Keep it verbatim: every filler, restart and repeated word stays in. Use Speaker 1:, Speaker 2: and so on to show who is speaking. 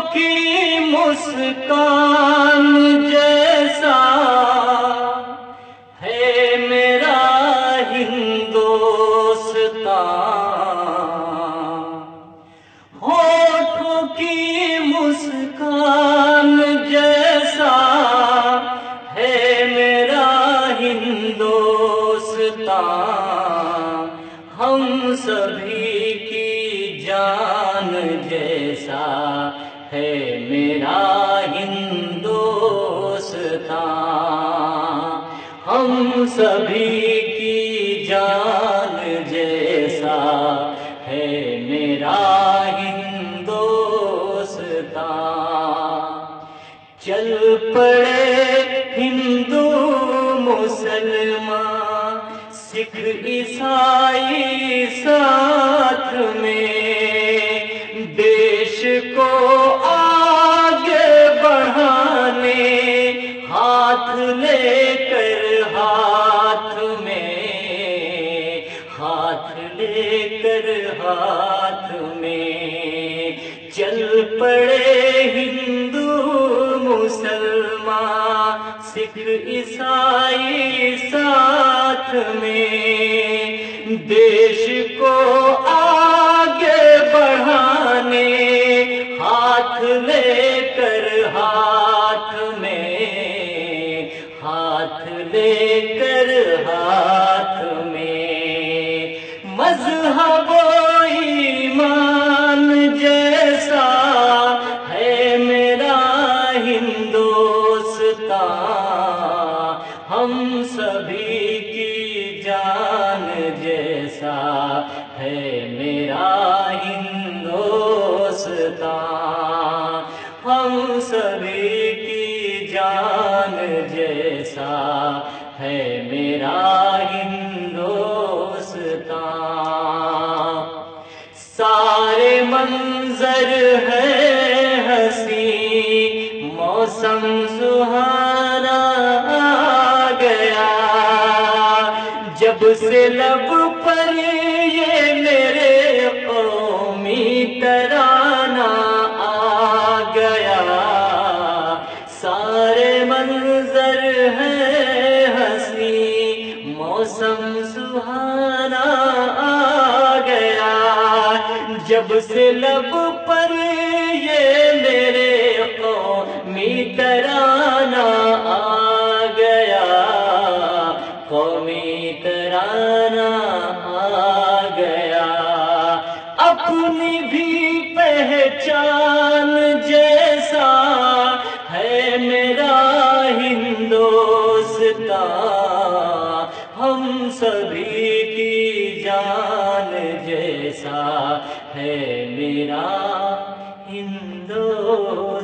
Speaker 1: کی مسکان جیسا ہے میرا ہندوستان، ہونٹوں کی مسکان جیسا ہے میرا ہندوستان، ہم سبھی کی جان جیسا ہے میرا ہندوستان، ہم سبھی کی جان جیسا ہے میرا ہندوستان۔ چل پڑے ہندو مسلمان سکھ عیسائی ساتھ میں، دیش کو آگے بڑھانے ہاتھ لے کر ہاتھ میں، ہاتھ لے کر ہاتھ میں چل پڑے ہندو مسلمان سکھ عیسائی ساتھ میں، دیش کو آگے بڑھانے ہاتھ لے کر ہاتھ میں، ہاتھ لے کر ہاتھ میں، مذہب و ایمان جیسا ہے میرا ہندوستان، ہم سبھی کی جان جیسا ہے میرا ہندوستان، ہم سبھی کی جان جیسا ہے میرا ہندوستان۔ سارے منظر ہے حسین، موسم سہانا آ گیا، جب سے لب پر یہ میرے قومی ترانہ آ گیا، سارے منظر ہے حسین، موسم سہانا آ گیا، جب سے لب پر یہ میرے قومی ترانہ آ گیا، قومی ترانہ آ گیا، اپنی بھی پہچان جیسا ہے میرا ہندوستان، ہم سبھی کی جان جیسا ہے میرا ہندوستان۔